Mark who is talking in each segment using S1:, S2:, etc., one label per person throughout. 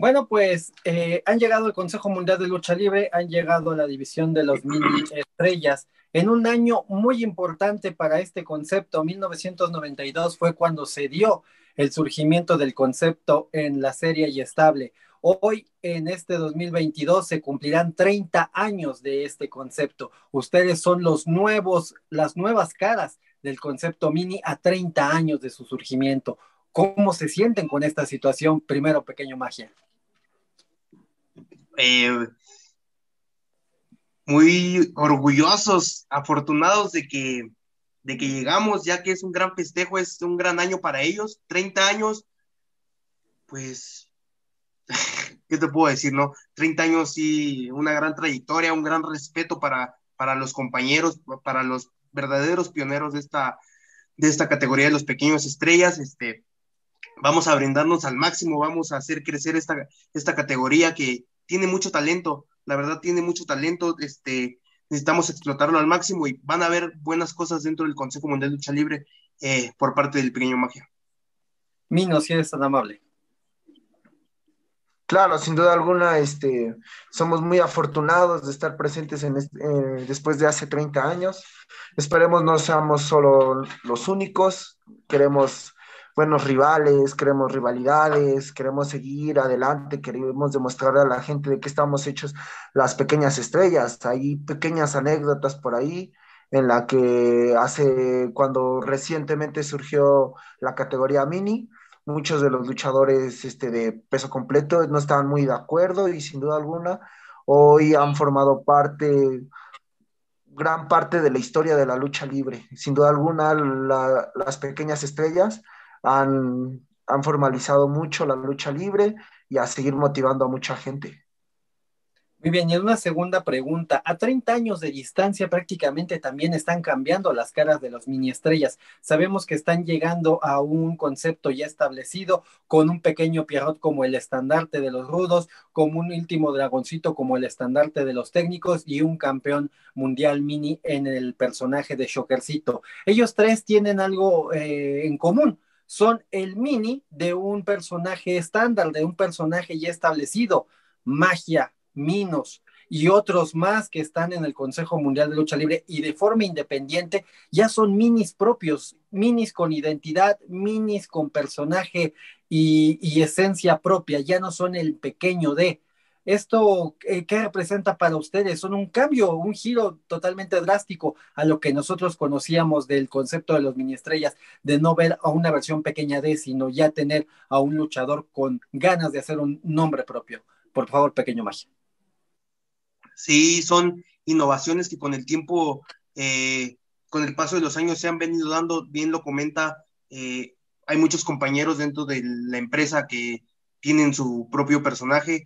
S1: Bueno, pues han llegado al Consejo Mundial de Lucha Libre, han llegado a la división de los mini estrellas. En un año muy importante para este concepto, 1992 fue cuando se dio el surgimiento del concepto en la serie y estable. Hoy, en este 2022, se cumplirán 30 años de este concepto. Ustedes son las nuevas caras del concepto mini a 30 años de su surgimiento. ¿Cómo se sienten con esta situación? Primero, Pequeño Magia.
S2: eh, Muy orgullosos, afortunados de que llegamos, ya que es un gran festejo, es un gran año para ellos, 30 años, pues, ¿qué te puedo decir, no? 30 años, sí, una gran trayectoria, un gran respeto para los compañeros, para los verdaderos pioneros de esta categoría de los pequeños estrellas. Vamos a brindarnos al máximo, vamos a hacer crecer esta categoría que tiene mucho talento, la verdad tiene mucho talento. Necesitamos explotarlo al máximo y van a haber buenas cosas dentro del Consejo Mundial de Lucha Libre por parte del Pequeño Magia.
S1: Mino, si eres tan amable.
S3: Claro, sin duda alguna, somos muy afortunados de estar presentes después de hace 30 años. Esperemos no seamos solo los únicos, queremos buenos rivales, queremos rivalidades, queremos seguir adelante, queremos demostrar a la gente de que estamos hechos las pequeñas estrellas. Hay pequeñas anécdotas por ahí en la que cuando recientemente surgió la categoría mini, muchos de los luchadores de peso completo no estaban muy de acuerdo y sin duda alguna hoy han formado gran parte de la historia de la lucha libre. Sin duda alguna las pequeñas estrellas han formalizado mucho la lucha libre y a seguir motivando a mucha gente.
S1: Muy bien, y en una segunda pregunta, a 30 años de distancia prácticamente también están cambiando las caras de los mini estrellas. Sabemos que están llegando a un concepto ya establecido, con un pequeño Pierrot como el estandarte de los rudos, como un último dragoncito como el estandarte de los técnicos y un campeón mundial mini en el personaje de Shockercito. Ellos tres tienen algo en común. Son el mini de un personaje estándar, de un personaje ya establecido, magia, Minos y otros más que están en el Consejo Mundial de Lucha Libre y de forma independiente, ya son minis propios, minis con identidad, minis con personaje y esencia propia, ya no son el pequeño de. ¿Esto qué representa para ustedes? Son un cambio, un giro totalmente drástico a lo que nosotros conocíamos del concepto de los mini estrellas, de no ver a una versión pequeña de, sino ya tener a un luchador con ganas de hacer un nombre propio. Por favor, Pequeño Magia.
S2: Sí, son innovaciones que con el tiempo, con el paso de los años se han venido dando, bien lo comenta. Hay muchos compañeros dentro de la empresa que tienen su propio personaje.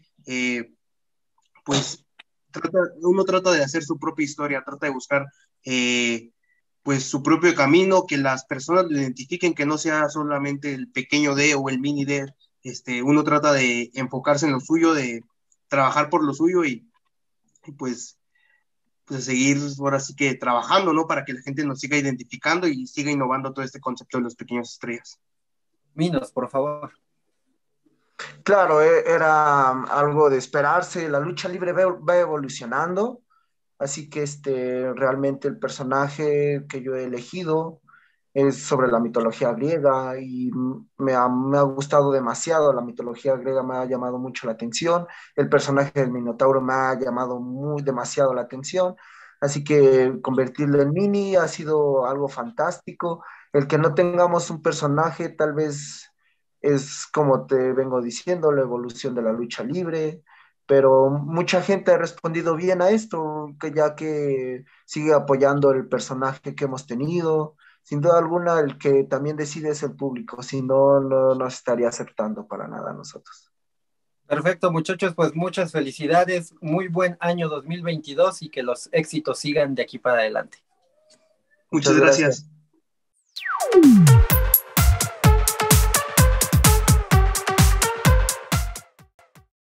S2: Pues uno trata de hacer su propia historia, trata de buscar pues su propio camino, que las personas lo identifiquen, que no sea solamente el pequeño D o el mini D. Uno trata de enfocarse en lo suyo, de trabajar por lo suyo y pues seguir ahora sí que trabajando, ¿no? Para que la gente nos siga identificando y siga innovando todo este concepto de los pequeños estrellas.
S1: Minos, por favor.
S3: Claro, era algo de esperarse, la lucha libre va evolucionando, así que realmente el personaje que yo he elegido es sobre la mitología griega y me ha gustado demasiado, la mitología griega me ha llamado mucho la atención, el personaje del Minotauro me ha llamado demasiado la atención, así que convertirlo en mini ha sido algo fantástico. El que no tengamos un personaje tal vez es, como te vengo diciendo, la evolución de la lucha libre, pero mucha gente ha respondido bien a esto, ya que sigue apoyando el personaje que hemos tenido. Sin duda alguna, el que también decide es el público, si no, no nos estaría aceptando para nada a nosotros.
S1: Perfecto, muchachos, pues muchas felicidades, muy buen año 2022 y que los éxitos sigan de aquí para adelante.
S2: Muchas
S3: Muchas gracias.
S2: gracias.